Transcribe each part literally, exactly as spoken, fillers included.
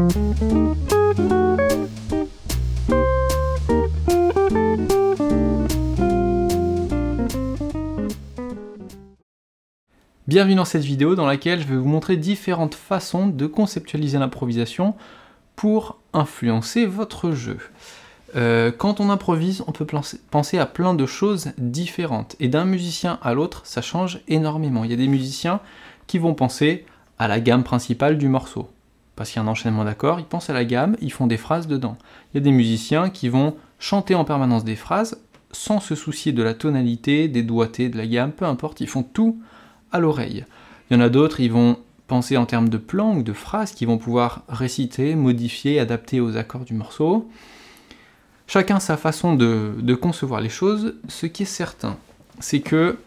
Bienvenue dans cette vidéo dans laquelle je vais vous montrer différentes façons de conceptualiser l'improvisation pour influencer votre jeu. Euh, quand on improvise, on peut penser à plein de choses différentes, et d'un musicien à l'autre, ça change énormément. Il y a des musiciens qui vont penser à la gamme principale du morceau, parce qu'il y a un enchaînement d'accords, ils pensent à la gamme, ils font des phrases dedans. Il y a des musiciens qui vont chanter en permanence des phrases, sans se soucier de la tonalité, des doigtés, de la gamme, peu importe, ils font tout à l'oreille. Il y en a d'autres, ils vont penser en termes de plans ou de phrases qu'ils vont pouvoir réciter, modifier, adapter aux accords du morceau. Chacun sa façon de, de concevoir les choses. Ce qui est certain, c'est que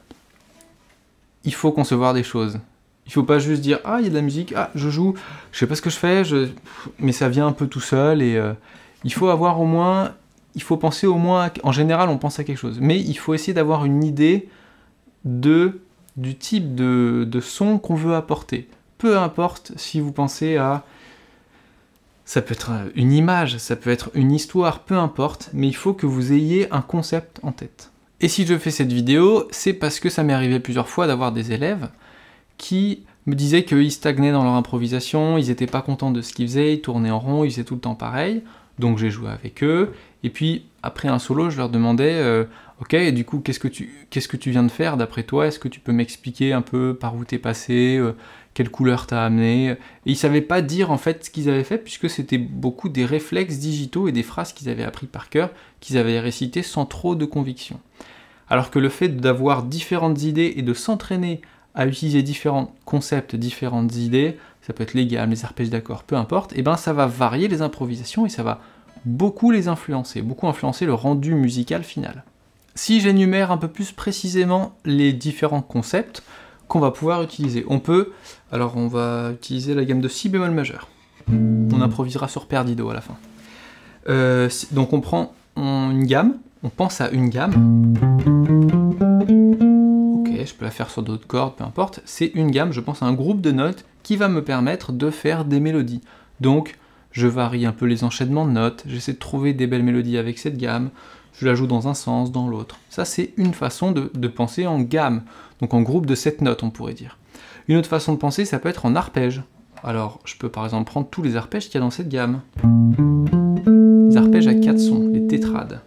il faut concevoir des choses. Il faut pas juste dire « Ah, il y a de la musique, ah, je joue, je sais pas ce que je fais, je... mais ça vient un peu tout seul. » Et euh, il faut avoir au moins, il faut penser au moins, à... en général on pense à quelque chose, mais il faut essayer d'avoir une idée de... du type de, de son qu'on veut apporter. Peu importe si vous pensez à... ça peut être une image, ça peut être une histoire, peu importe, mais il faut que vous ayez un concept en tête. Et si je fais cette vidéo, c'est parce que ça m'est arrivé plusieurs fois d'avoir des élèves qui me disaient qu'ils stagnaient dans leur improvisation, ils n'étaient pas contents de ce qu'ils faisaient, ils tournaient en rond, ils faisaient tout le temps pareil, donc j'ai joué avec eux, et puis après un solo, je leur demandais euh, « Ok, et du coup, qu'est-ce que tu, qu'est-ce que tu viens de faire d'après toi? Est-ce que tu peux m'expliquer un peu par où t'es passé, euh, quelle couleur t'as amené ?» Et ils savaient pas dire en fait ce qu'ils avaient fait, puisque c'était beaucoup des réflexes digitaux et des phrases qu'ils avaient appris par cœur, qu'ils avaient récitées sans trop de conviction. Alors que le fait d'avoir différentes idées et de s'entraîner à utiliser différents concepts, différentes idées, ça peut être les gammes, les arpèges d'accords, peu importe, et ben ça va varier les improvisations et ça va beaucoup les influencer, beaucoup influencer le rendu musical final. Si j'énumère un peu plus précisément les différents concepts qu'on va pouvoir utiliser, on peut, alors on va utiliser la gamme de si bémol majeur. On improvisera sur perdido à la fin. Euh, donc on prend on, une gamme, on pense à une gamme. Ok, je peux la faire sur d'autres cordes, peu importe. C'est une gamme, je pense à un groupe de notes qui va me permettre de faire des mélodies. Donc je varie un peu les enchaînements de notes, j'essaie de trouver des belles mélodies avec cette gamme, je la joue dans un sens, dans l'autre. Ça, c'est une façon de, de penser en gamme, donc en groupe de sept notes, on pourrait dire. Une autre façon de penser, ça peut être en arpège. Alors, je peux par exemple prendre tous les arpèges qu'il y a dans cette gamme. Les arpèges à quatre sons, les tétrades.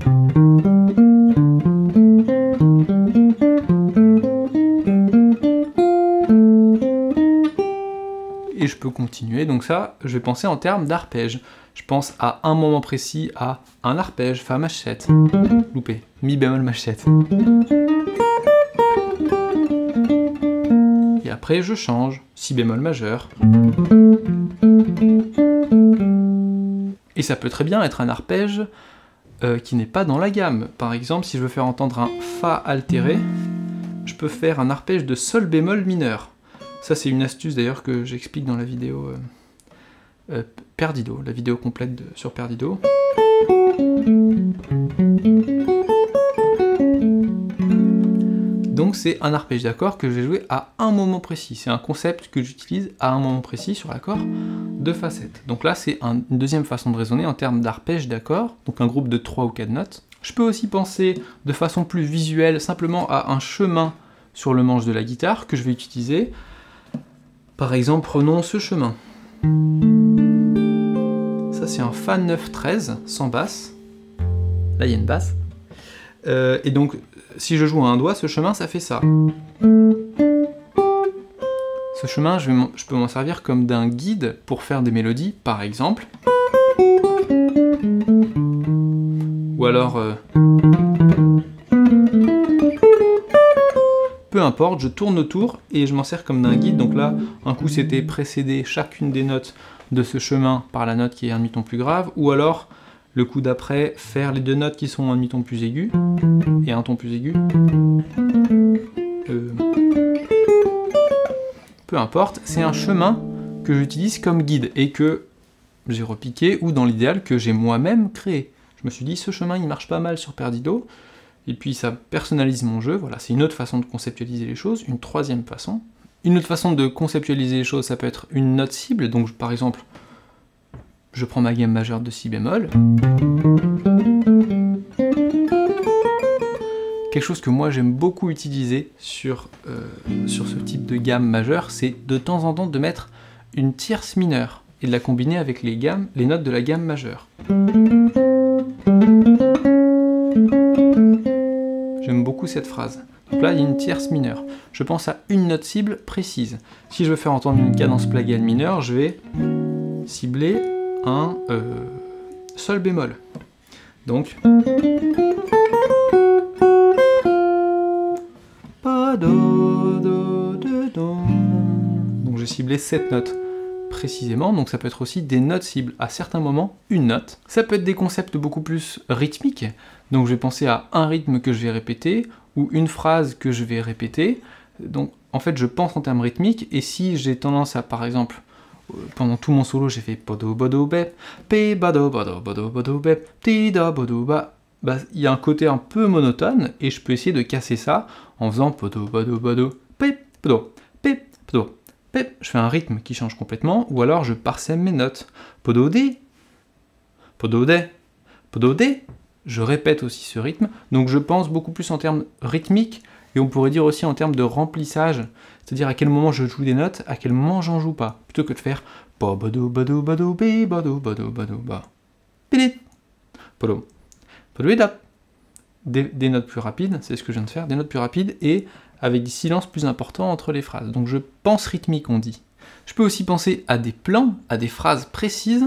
Et je peux continuer, donc ça, je vais penser en termes d'arpège. Je pense à un moment précis, à un arpège, fa machette, loupé, mi bémol machette. Et après je change, si bémol majeur. Et ça peut très bien être un arpège euh, qui n'est pas dans la gamme. Par exemple, si je veux faire entendre un fa altéré, je peux faire un arpège de sol bémol mineur. Ça, c'est une astuce d'ailleurs que j'explique dans la vidéo euh, euh, Perdido, la vidéo complète de, sur Perdido. Donc c'est un arpège d'accord que je vais jouer à un moment précis. C'est un concept que j'utilise à un moment précis sur l'accord de fa sept. Donc là, c'est un, une deuxième façon de raisonner en termes d'arpège d'accord, donc un groupe de trois ou quatre notes. Je peux aussi penser de façon plus visuelle simplement à un chemin sur le manche de la guitare que je vais utiliser. Par exemple, prenons ce chemin. Ça, c'est un fa neuf treize, sans basse. Là, il y a une basse. Euh, et donc, si je joue à un doigt, ce chemin, ça fait ça. Ce chemin, je, vais je peux m'en servir comme d'un guide pour faire des mélodies, par exemple. Ou alors... Euh, peu importe, je tourne autour et je m'en sers comme d'un guide. Donc là, un coup c'était précéder chacune des notes de ce chemin par la note qui est un demi-ton plus grave, ou alors le coup d'après, faire les deux notes qui sont un demi-ton plus aigu et un ton plus aigu. Euh... Peu importe, c'est un chemin que j'utilise comme guide et que j'ai repiqué, ou dans l'idéal que j'ai moi-même créé. Je me suis dit, ce chemin il marche pas mal sur Perdido, et puis ça personnalise mon jeu, voilà, c'est une autre façon de conceptualiser les choses. Une troisième façon. Une autre façon de conceptualiser les choses, ça peut être une note cible, donc par exemple, je prends ma gamme majeure de si bémol. Quelque chose que moi j'aime beaucoup utiliser sur, euh, sur ce type de gamme majeure, c'est de temps en temps de mettre une tierce mineure et de la combiner avec les, gammes, les notes de la gamme majeure. J'aime beaucoup cette phrase. Donc là, il y a une tierce mineure. Je pense à une note cible précise. Si je veux faire entendre une cadence plagale mineure, je vais cibler un euh, sol bémol. Donc... Donc j'ai ciblé cette note précisément, donc ça peut être aussi des notes cibles, à certains moments, une note. Ça peut être des concepts beaucoup plus rythmiques, donc je vais penser à un rythme que je vais répéter, ou une phrase que je vais répéter. Donc en fait je pense en termes rythmiques, et si j'ai tendance à, par exemple, pendant tout mon solo j'ai fait podo bodo bep, pe bado bodo bodo bodo bep, ti da bodo ba, bah, il y a un côté un peu monotone, et je peux essayer de casser ça en faisant podo bodo bodo, pep, podo, pep, podo, pep. Je fais un rythme qui change complètement, ou alors je parsème mes notes. Podo dé, podo dé, podo dé. Je répète aussi ce rythme, donc je pense beaucoup plus en termes rythmiques, et on pourrait dire aussi en termes de remplissage, c'est-à-dire à quel moment je joue des notes, à quel moment j'en joue pas, plutôt que de faire po bodo bodo bodo be bodo bodo bodo ba, pidit, podo. Des, des notes plus rapides, c'est ce que je viens de faire, des notes plus rapides et avec des silences plus importants entre les phrases. Donc je pense rythmique, on dit. Je peux aussi penser à des plans, à des phrases précises.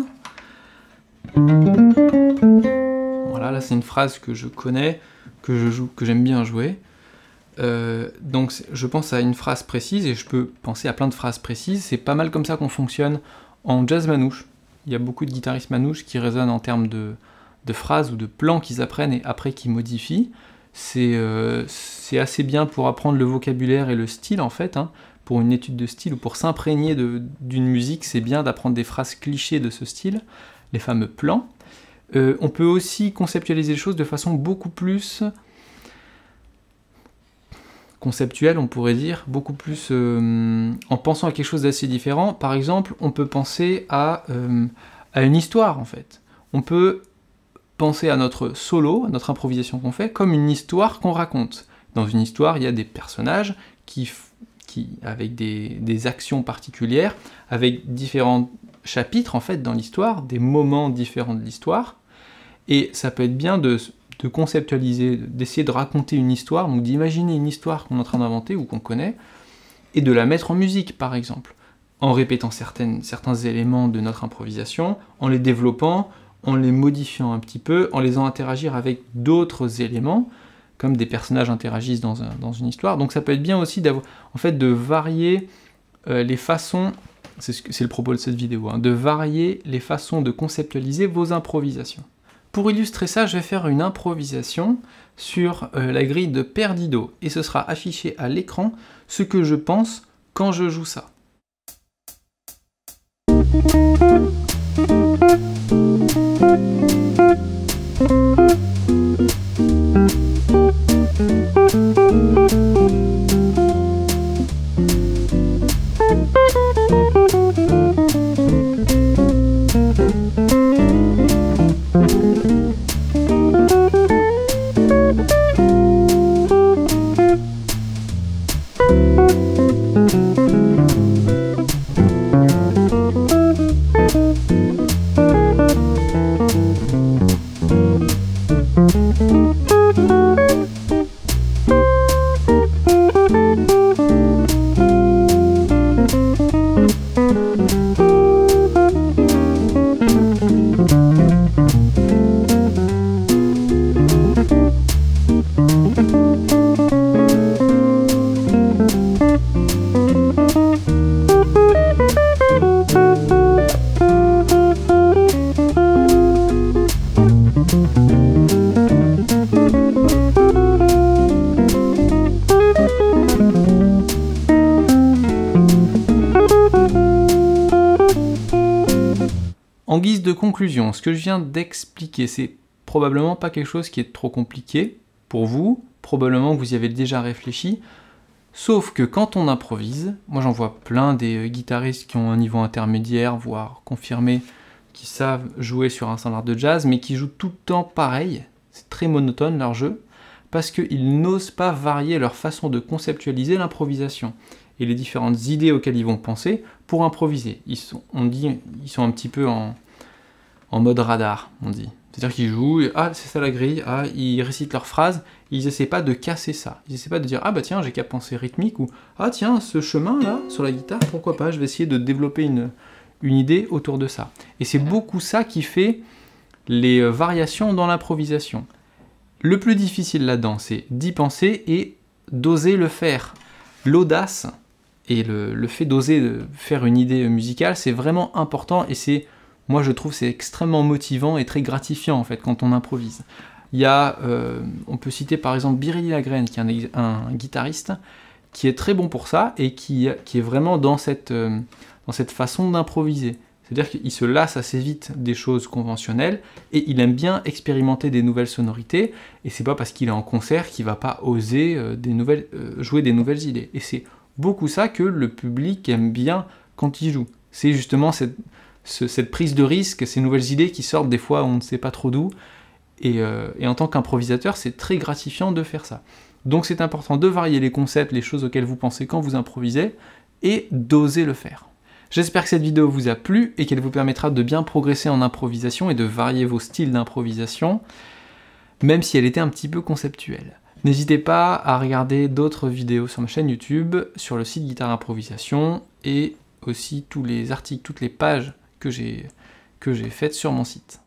Voilà, là c'est une phrase que je connais, que je joue, que j'aime bien jouer. Euh, donc je pense à une phrase précise et je peux penser à plein de phrases précises. C'est pas mal comme ça qu'on fonctionne en jazz manouche. Il y a beaucoup de guitaristes manouches qui résonnent en termes de de phrases ou de plans qu'ils apprennent et après qu'ils modifient. C'est euh, assez bien pour apprendre le vocabulaire et le style en fait, hein. Pour une étude de style ou pour s'imprégner d'une musique, c'est bien d'apprendre des phrases clichés de ce style, les fameux plans. Euh, on peut aussi conceptualiser les choses de façon beaucoup plus conceptuelle, on pourrait dire, beaucoup plus euh, en pensant à quelque chose d'assez différent. Par exemple, on peut penser à, euh, à une histoire en fait. On peut penser à notre solo, à notre improvisation qu'on fait, comme une histoire qu'on raconte. Dans une histoire, il y a des personnages qui, qui avec des, des actions particulières, avec différents chapitres en fait dans l'histoire, des moments différents de l'histoire, et ça peut être bien de, de conceptualiser, d'essayer de raconter une histoire, donc d'imaginer une histoire qu'on est en train d'inventer ou qu'on connaît, et de la mettre en musique par exemple, en répétant certaines, certains éléments de notre improvisation, en les développant, en les modifiant un petit peu, en les faisant interagir avec d'autres éléments, comme des personnages interagissent dans, un, dans une histoire. Donc ça peut être bien aussi d'avoir, en fait, de varier euh, les façons, c'est ce le propos de cette vidéo, hein, de varier les façons de conceptualiser vos improvisations. Pour illustrer ça, je vais faire une improvisation sur euh, la grille de Perdido, et ce sera affiché à l'écran ce que je pense quand je joue ça. En guise de conclusion, ce que je viens d'expliquer, c'est probablement pas quelque chose qui est trop compliqué pour vous, probablement que vous y avez déjà réfléchi, sauf que quand on improvise, moi j'en vois plein des guitaristes qui ont un niveau intermédiaire, voire confirmé, qui savent jouer sur un standard de jazz, mais qui jouent tout le temps pareil, c'est très monotone leur jeu, parce qu'ils n'osent pas varier leur façon de conceptualiser l'improvisation et les différentes idées auxquelles ils vont penser pour improviser. Ils sont, on dit, ils sont un petit peu en, en mode radar, on dit. C'est-à-dire qu'ils jouent, et, ah c'est ça la grille, ah ils récitent leurs phrases, ils n'essaient pas de casser ça. Ils n'essaient pas de dire, ah bah tiens, j'ai qu'à penser rythmique, ou ah tiens, ce chemin là, sur la guitare, pourquoi pas, je vais essayer de développer une, une idée autour de ça. Et c'est beaucoup ça qui fait les variations dans l'improvisation. Le plus difficile là-dedans, c'est d'y penser et d'oser le faire. L'audace et le, le fait d'oser faire une idée musicale, c'est vraiment important et c'est, moi je trouve, c'est extrêmement motivant et très gratifiant en fait quand on improvise. Il y a, euh, on peut citer par exemple Biréli Lagrène, qui est un, un guitariste qui est très bon pour ça et qui, qui est vraiment dans cette, euh, dans cette façon d'improviser. C'est-à-dire qu'il se lasse assez vite des choses conventionnelles et il aime bien expérimenter des nouvelles sonorités et c'est pas parce qu'il est en concert qu'il va pas oser euh, des nouvelles, euh, jouer des nouvelles idées. Et c'est beaucoup ça que le public aime bien quand il joue. C'est justement cette, ce, cette prise de risque, ces nouvelles idées qui sortent des fois on ne sait pas trop d'où. Et, euh, et en tant qu'improvisateur, c'est très gratifiant de faire ça. Donc c'est important de varier les concepts, les choses auxquelles vous pensez quand vous improvisez et d'oser le faire. J'espère que cette vidéo vous a plu et qu'elle vous permettra de bien progresser en improvisation et de varier vos styles d'improvisation, même si elle était un petit peu conceptuelle. N'hésitez pas à regarder d'autres vidéos sur ma chaîne YouTube, sur le site Guitare Improvisation, et aussi tous les articles, toutes les pages que j'ai que j'ai faites sur mon site.